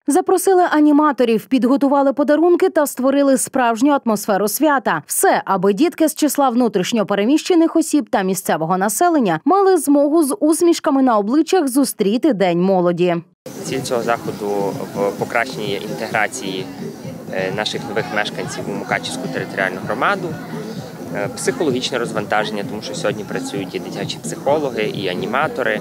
Запросили аніматорів, підготували подарунки та створили справжню атмосферу свята. Все, аби дітки з числа внутрішньо переміщених осіб та місцевого населення мали змогу з усмішками на обличчях зустріти День молоді. Ціль цього заходу в покращенні інтеграції наших нових мешканців у Мукачівську територіальну громаду, психологічне розвантаження, тому що сьогодні працюють і дитячі психологи, і аніматори.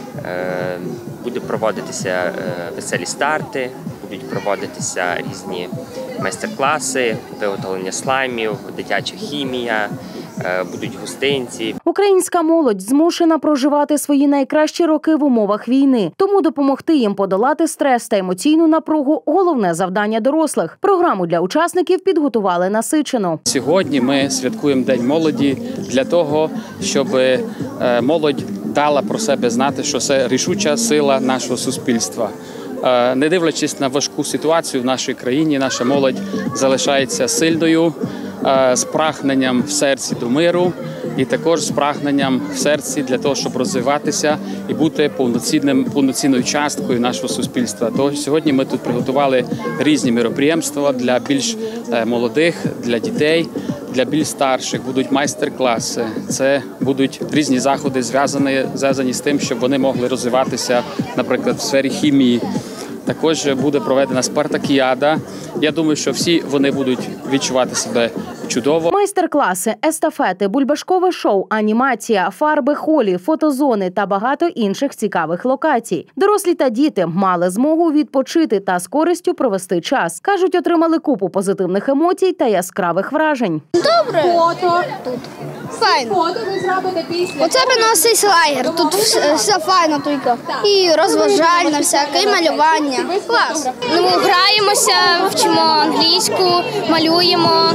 Будуть проводитися веселі старти, будуть проводитися різні майстер-класи, виготовлення слаймів, дитяча хімія, будуть гостинці. Українська молодь змушена проживати свої найкращі роки в умовах війни. Тому допомогти їм подолати стрес та емоційну напругу – головне завдання дорослих. Програму для учасників підготували насичено. Сьогодні ми святкуємо День молоді для того, щоб молодь дала про себе знати, що це рішуча сила нашого суспільства. Не дивлячись на важку ситуацію в нашій країні, наша молодь залишається сильною, з прагненням в серці до миру і також з прагненням в серці для того, щоб розвиватися і бути повноцінною часткою нашого суспільства. Тож сьогодні ми тут приготували різні міроприємства для більш молодих, для дітей, для більш старших. Будуть майстер-класи, це будуть різні заходи, зв'язані з тим, щоб вони могли розвиватися, наприклад, в сфері хімії. Також буде проведена спартакіада. Я думаю, що всі вони будуть відчувати себе чудово. Майстер-класи, естафети, бульбашкове шоу, анімація, фарби холі, фотозони та багато інших цікавих локацій. Дорослі та діти мали змогу відпочити та з користю провести час. Кажуть, отримали купу позитивних емоцій та яскравих вражень. Добре. Фото тут. Файно. Фото ви зробите після. Оце приносить лагер. Тут все файно тільки. І розважальне всяке, і малювання. Клас. Граємося, вчимо англійську, малюємо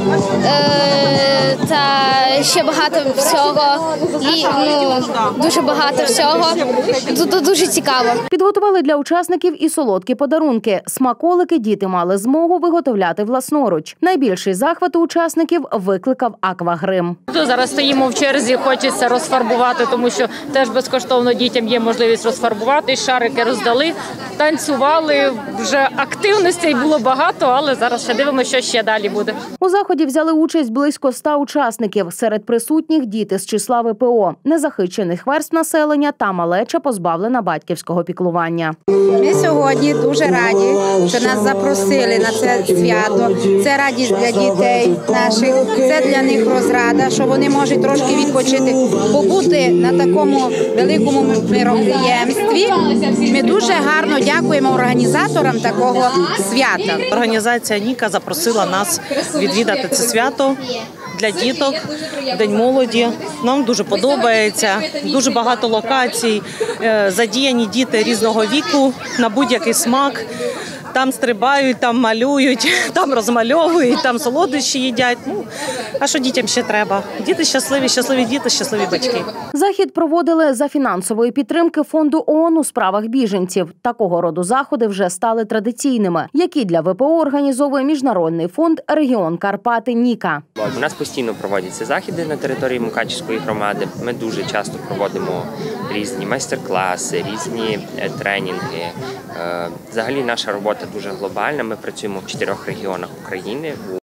та ще багато всього. І дуже багато всього. Тут дуже цікаво. Підготували для учасників і солодкі подарунки. Смаколики діти мали змогу виготовляти власноруч. Найбільший захват у учасників викликав аквагрим. Зараз стоїмо в черзі, хочеться розфарбувати, тому що теж безкоштовно дітям є можливість розфарбувати. Шарики роздали, танцювали, вже активностей було багато, але зараз ще дивимося, що ще далі буде. У заході взяли участь близько 100 учасників. Серед присутніх діти з числа ВПО, незахищених верств населення та малеча, позбавлена батьківського піклування. Ми сьогодні дуже раді, що нас запросили на це свято. Це радість для дітей наших, це для них розрада, що вони можуть трошки відпочити, побути на такому великому мероприємстві. Ми дуже гарно дякуємо організаторам такого свята. Організація «Ніка» запросила нас відвідати це свято для діток, День молоді. Нам дуже подобається, дуже багато локацій, задіяні діти різного віку на будь-який смак. Там стрибають, там малюють, там розмальовують, там солодощі їдять. А що дітям ще треба? Діти щасливі, щасливі діти, щасливі батьки. Захід проводили за фінансової підтримки фонду ООН у справах біженців. Такого роду заходи вже стали традиційними, які для ВПО організовує Міжнародний фонд «Регіон Карпати» НІКА. У нас постійно проводяться заходи на території Мукачівської громади. Ми дуже часто проводимо різні майстер-класи, різні тренінги. Взагалі наша робота дуже глобальна. Ми працюємо в 4 регіонах України.